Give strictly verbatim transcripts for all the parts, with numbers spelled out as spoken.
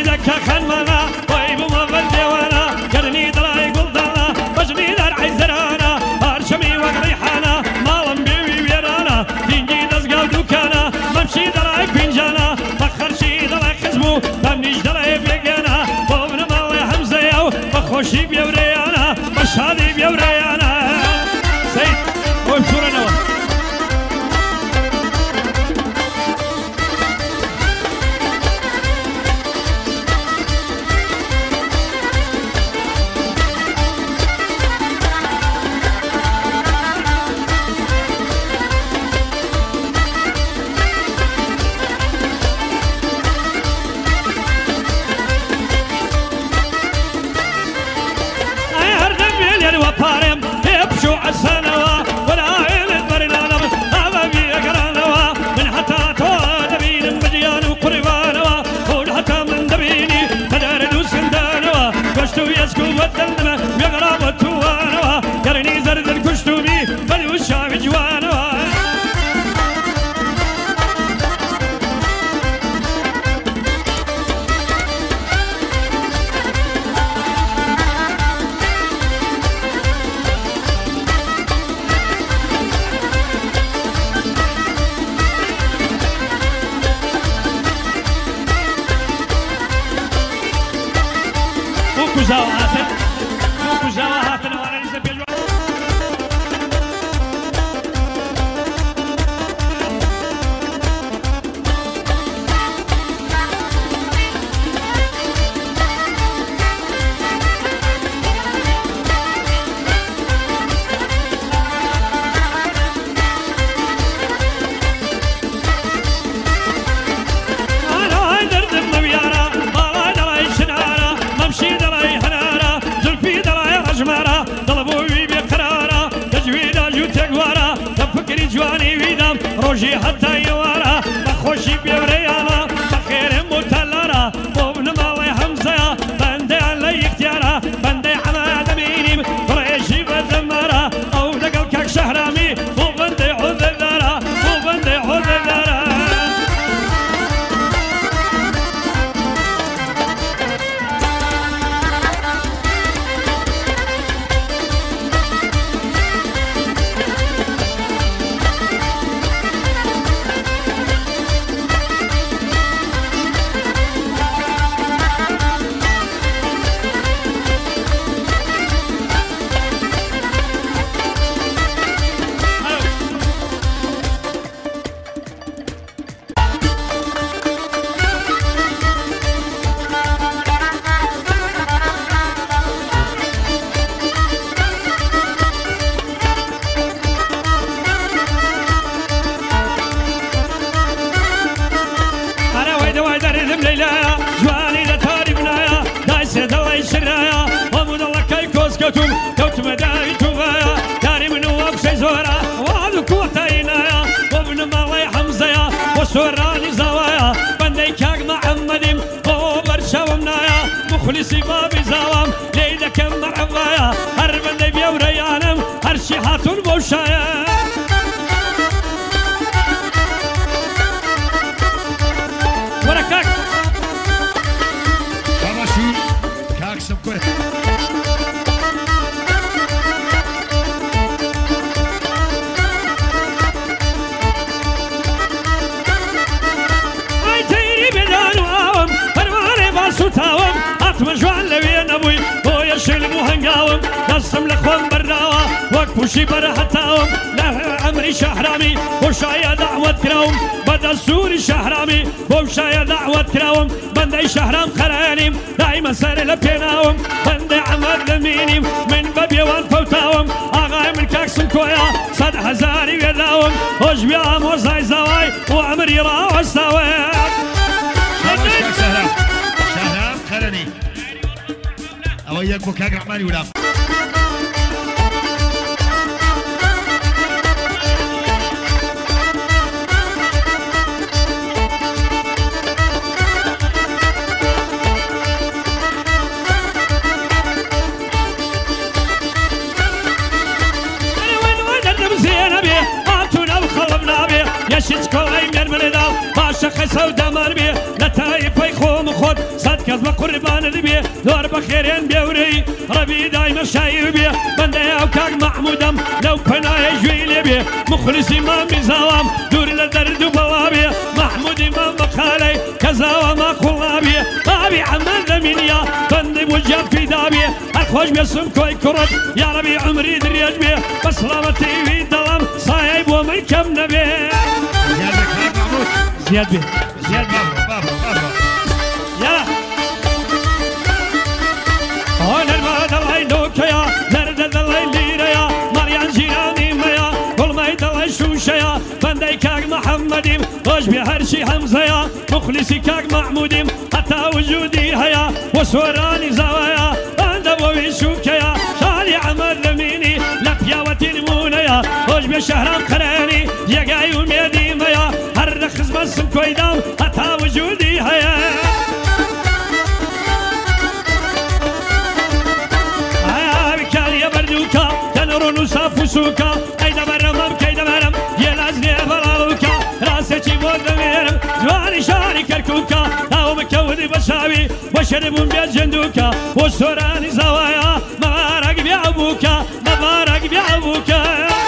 ليدك خنمنا طيب ومغلي وانا قرني دراي قلدانا بجني دار عزرانا هرشمي وقريحانا مالم بيوي ويرانا دينجي دزقاو دوكانا ممشي دراي بنجانا فخر شي دراي خزمو بمنيش دراي بيقانا وابن مالي حمزة يو بخوشي بيوريانا بشهادي بيوريانا سيد وبصورة نوا وبارم يبشو عسنوا ولا عيل برنانوا هذا بيقرانوا من حتى تواد بين مديان وقربانوا قول حتى من دبيني تدارد وسندانوا كشتو يسكو والدلمة يقرب التوانوا يرني زرد الكشتو بي بل وشام جوانوا وزاواتن وزاواتن وانا لسه بيجوا انا هيدر دم بيارا بالا دراي شنارا ممشي دراي جمارة طلبوي بقرارة تجويدا جوتك ورا تفكري جواني ويدام روجي حتى يوارا بخوشي بيوريانا بخير متلارا وابن مالي حمزة بندي علي اختيارا بندي حماد مينيم ريشي بدمارا او دقل كاك شهرامي وبندي عذ الدارا وبندي عذ الدارا جواني لتاري بنايا دايسة دواي شرايا ومود الله كاي كوز كوتم كوتم داوي توغايا داري منو وابشي زورا وعدو كوتاينايا وابن مالي حمزايا وسوراني زوايا بندي كاك محمديم وبرشا ومنايا مخلصي بابي زوام ليدا كم مرحبايا هر بندي بيوريانم هر شي هاتون بوشايا وركاك سبكوه اي تيري بدانوام فرماني باسوتاوام اطمن جوان لوين ابوي هو يشيل مهنقاوم نصم لخوان براوا وكبوشي برحتاوم له امري شهرامي وشايا دعوة كراوم بدا سوري شهرامي وشايا دعوة كراوم بندي شهرام خرانيم دايما سار لبيناوم بندي عمد لمينيم من ببيوان فوتاوم اغاي من كاكسن كويا صد هزاري بيداوم وجبيا موزاي زواي وعمري راو السواي شهرام شهرام خراني اوياك وكاك رحماني ولا يشيت كل عين من بلدا باشا خسو دمر بيه لتايف يخوم خود صد كاز بقربان ذبي دور بخيرين بيوري ربي دايما شايب بيه بندي او كاك محمودم لو كنا يجوي بيه مخلصي ما مزاوام دور لدرد بوابي محمود امام مقالي كزاوام اقلابي ابي عمل ذمينيا بندي وجاب في دابي اخوش بيسم كوي كرد يا ربي عمري دريج بيه بسلامتي في ظلام صايب ومن كم نبي زياد كاك محمود زياد بيه زياد بابا بابا بابا يلا هون الماد الله يدوكيا زرد الله يليريا مريان جيراني ميا كل ما يدل شوشيا بندي كاك محمديم خوش بهرشي حمزيا مخلصي كاك محموديم حتى وجودي هيا وسوراني زوايا بندبو بيشوكيا شالي عمر ذميني لبياوتي المونيا خوش بشهرام قراني يقاي وميدي ميا هر خزم السم كويدام حتى وجودي هيا فسوكا ايدا برمم كيدا مرم يلازني فلالوكا راسي بودميرم جواني شاري كركوكا او مكودي بشاوي وشربون بيا جندوكا وسوراني زوايا مبارك بيا ابوكا مبارك بيا ابوكا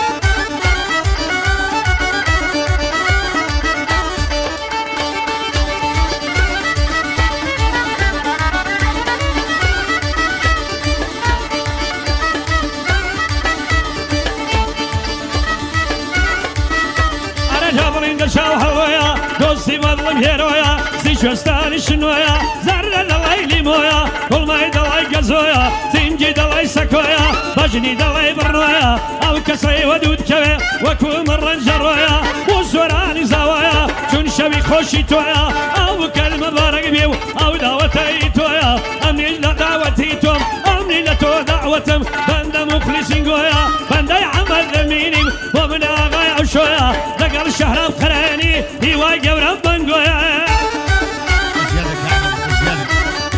شاو هوايا دوستي مظلم هيرويا زي شوستاني شنويا زرد دلاي مويا كل ما دلاي قزويا تنجي دلاي سكويا بجني دلاي برنويا او كسي ودود كوي وكو مرن جرويا وسوراني زوايا شون شبي خوشي تويا او كلمة بارك بيو او دعوتي تويا امني لدعوتي توم امني لتو دعوتم بند مخلصين قويا بند عمل ذميني ومن اغاي عشويا دقر شهرام قراني هواي قورم بنقويا زيادة كامل زيادة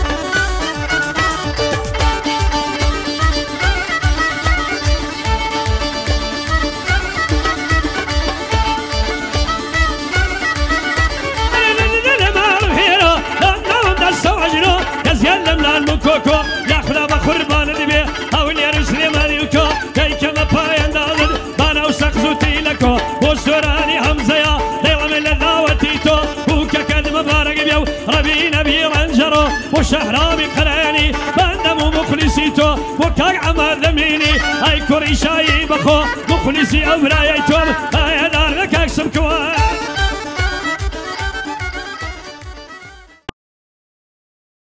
المكوكو ياخذ بخربان ذبي او اليرس لماليوكو كي كما باين دالد بانا وسقزوتي لكو وسوراني همزيا ليلا من لذاوتيتو وكا كد مبارك بيو ربي نبي رنجرو وشهرامي قراني باندمو مخلصيتو وكاك عمر ذميني اي كوري شاي بخو مخلصي اورايتو